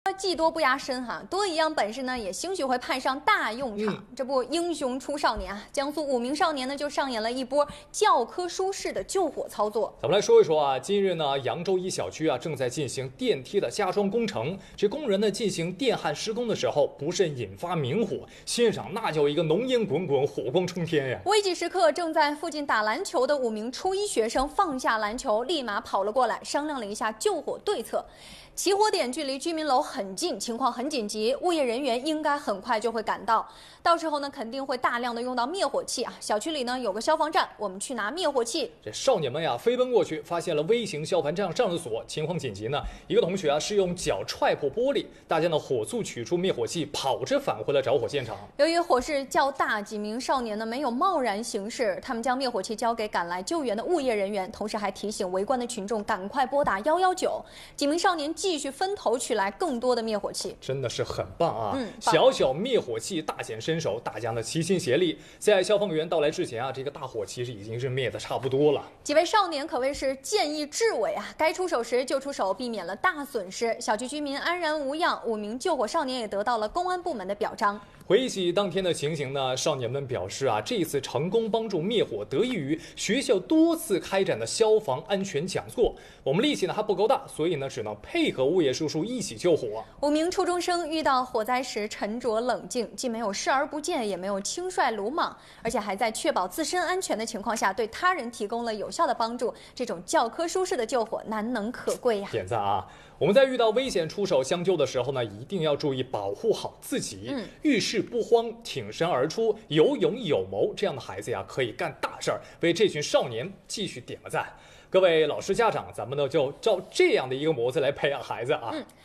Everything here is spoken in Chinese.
技多不压身哈，多一样本事呢，也兴许会派上大用场。这不，英雄出少年啊，江苏5名少年呢就上演了一波教科书式的救火操作。 咱们来说一说啊，今日呢，扬州一小区啊正在进行电梯的加装工程，这工人呢进行电焊施工的时候，不慎引发明火，现场那叫一个浓烟滚滚，火光冲天呀！ 危急时刻，正在附近打篮球的5名初一学生放下篮球，立马跑了过来，商量了一下救火对策。起火点距离居民楼很近，情况很紧急，物业人员应该很快就会赶到。到时候呢，肯定会大量的用到灭火器啊。小区里呢有个消防站，我们去拿灭火器。 这少年们呀，飞奔过去，发现了微型消防站上了锁，情况紧急呢。一个同学啊是用脚踹破玻璃，大家呢火速取出灭火器，跑着返回了着火现场。 由于火势较大，几名少年呢没有贸然行事，他们将灭火器交给赶来救援的物业人员，同时还提醒围观的群众赶快拨打119。几名少年继续分头取来更多的灭火器， 真的是很棒啊！ 棒小小灭火器大显身手，大家呢齐心协力。在消防员到来之前啊，这个大火其实已经是灭得差不多了。 几位少年可谓是见义智为啊，该出手时就出手，避免了大损失。小区居民安然无恙，5名救火少年也得到了公安部门的表彰。 回忆起当天的情形呢，少年们表示啊，这次成功帮助灭火，得益于学校多次开展的消防安全讲座。我们力气呢还不够大，所以呢只能配合物业叔叔一起救火。 5名初中生遇到火灾时沉着冷静，既没有视而不见，也没有轻率鲁莽，而且还在确保自身安全的情况下，对他人提供了有效的帮助。这种教科书式的救火难能可贵呀！ 点赞啊！我们在遇到危险出手相救的时候呢，一定要注意保护好自己。遇事不慌，挺身而出，有勇有谋，这样的孩子呀，可以干大事儿。为这群少年继续点个赞。各位老师家长，咱们呢就照这样的一个模子来培养孩子啊。